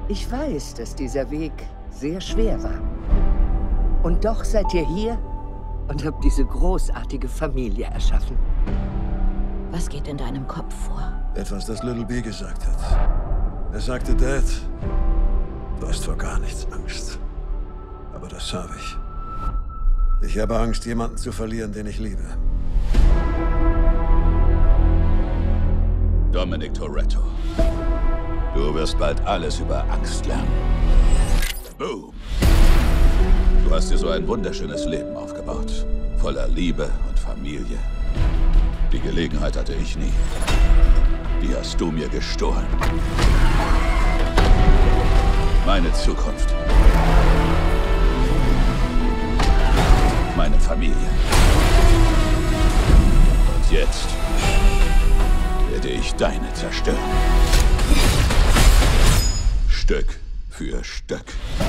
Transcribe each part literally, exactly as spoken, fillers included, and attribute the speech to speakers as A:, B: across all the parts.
A: Ich weiß, dass dieser Weg sehr schwer war. Und doch seid ihr hier und habt diese großartige Familie erschaffen.
B: Was geht in deinem Kopf vor?
C: Etwas, das Little B gesagt hat. Er sagte, Dad, du hast vor gar nichts Angst. Aber das habe ich. Ich habe Angst, jemanden zu verlieren, den ich liebe.
D: Dominic Toretto. Du wirst bald alles über Angst lernen. Boom. Du hast dir so ein wunderschönes Leben aufgebaut. Voller Liebe und Familie. Die Gelegenheit hatte ich nie. Die hast du mir gestohlen. Meine Zukunft. Meine Familie. Und jetzt werde ich deine zerstören. Stück für Stück.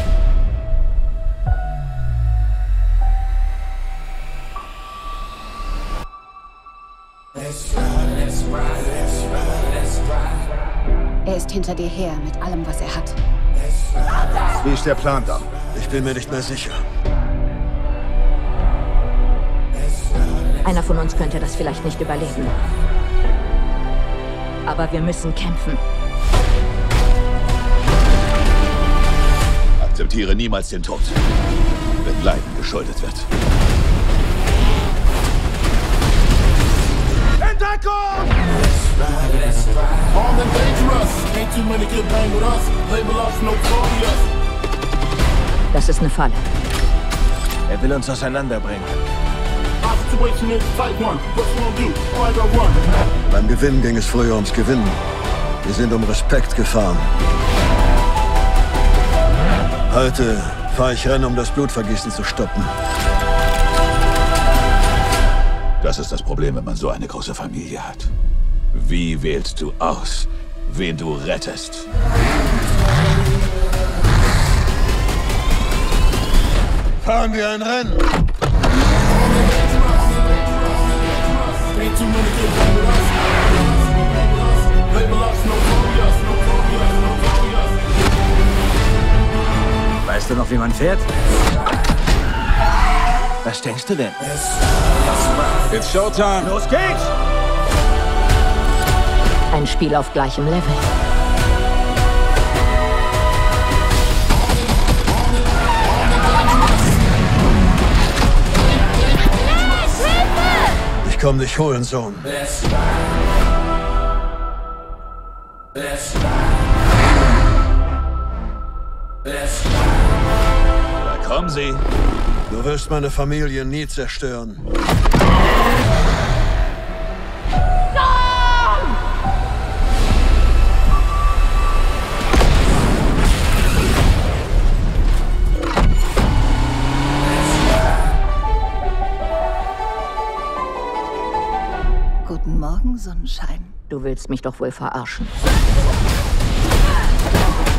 B: Er ist hinter dir her mit allem, was er hat.
C: Wie ist der Plan da? Ich bin mir nicht mehr sicher.
B: Einer von uns könnte das vielleicht nicht überleben. Aber wir müssen kämpfen.
D: Akzeptiere niemals den Tod, wenn Leiden geschuldet wird.
C: Entdeckung!
E: Armed and dangerous. Ain't too many can bang with us. Label us notorious.
B: Das ist eine Falle.
F: Er will uns auseinanderbringen.
E: Our situation is tight one. What you gonna do? I got one.
C: Beim Gewinnen ging es früher ums Gewinnen. Wir sind um Respekt gefahren. Heute fahre ich Rennen, um das Blutvergießen zu stoppen.
D: Das ist das Problem, wenn man so eine große Familie hat. Wie wählst du aus, wen du rettest?
C: Fahren wir ein Rennen!
E: Ain't too many can bang with us. Label us notorious. Notorious. Notorious.
F: Weißt du noch, wie man fährt? Was denkst du denn?
C: It's Showtime!
F: Los geht's!
B: Ein Spiel auf gleichem Level.
C: Ich komm dich holen, Sohn.
D: Da kommen sie.
C: Du wirst meine Familie nie zerstören.
B: Guten Morgen, Sonnenschein. Du willst mich doch wohl verarschen.